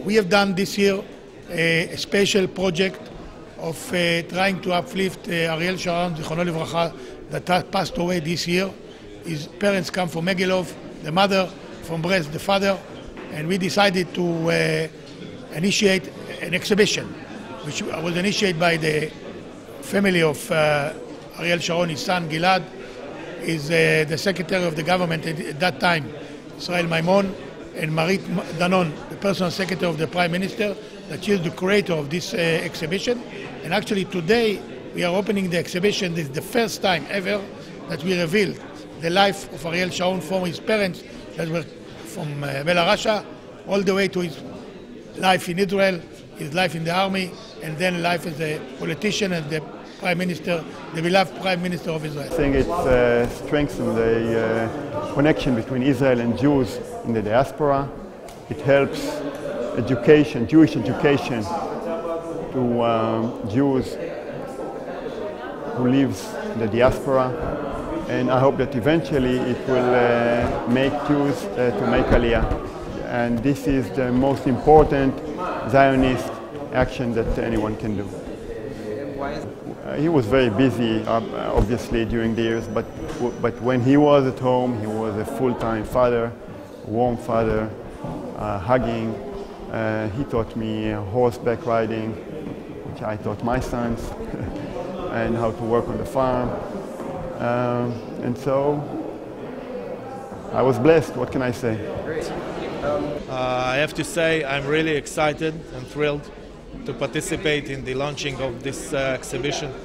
We have done this year a special project of trying to uplift Ariel Sharon, Zichrono Livracha, that passed away this year. His parents come from Megilov, the mother from Brest, the father, and we decided to initiate an exhibition, which was initiated by the family of Ariel Sharon. His son Gilad is the secretary of the government at that time, Israel Maimon, and Marit Danon, the personal secretary of the Prime Minister, that she is the creator of this exhibition. And actually today we are opening the exhibition. This is the first time ever that we revealed the life of Ariel Sharon from his parents that were from Belarus all the way to his life in Israel, his life in the army, and then life as a politician and the Prime Minister, the beloved Prime Minister of Israel. I think it strengthens the connection between Israel and Jews in the diaspora. It helps education, Jewish education, to Jews who live in the diaspora. And I hope that eventually it will make Jews to make Aliyah. And this is the most important Zionist action that anyone can do. He was very busy, obviously, during the years, but when he was at home, he was a full-time father, a warm father, hugging. He taught me horseback riding, which I taught my sons, and how to work on the farm. And so I was blessed, what can I say? Great. I have to say I'm really excited and thrilled to participate in the launching of this exhibition.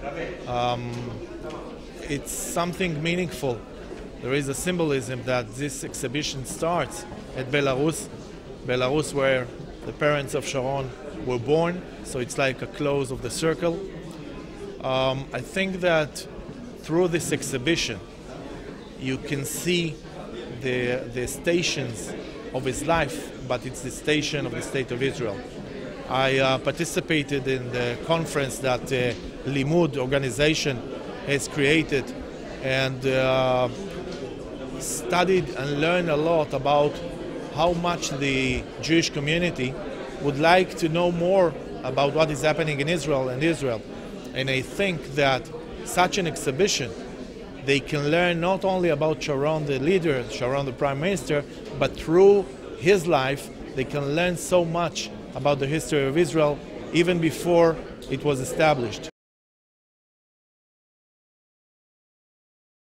It's something meaningful. There is a symbolism that this exhibition starts at Belarus, where the parents of Sharon were born, so it's like a close of the circle. I think that through this exhibition you can see the stations of his life, but it's the station of the State of Israel. I participated in the conference that Limud organization has created and studied and learned a lot about how much the Jewish community would like to know more about what is happening in Israel and Israel. And I think that such an exhibition, they can learn not only about Sharon the leader, Sharon the Prime Minister, but through his life they can learn so much about the history of Israel even before it was established.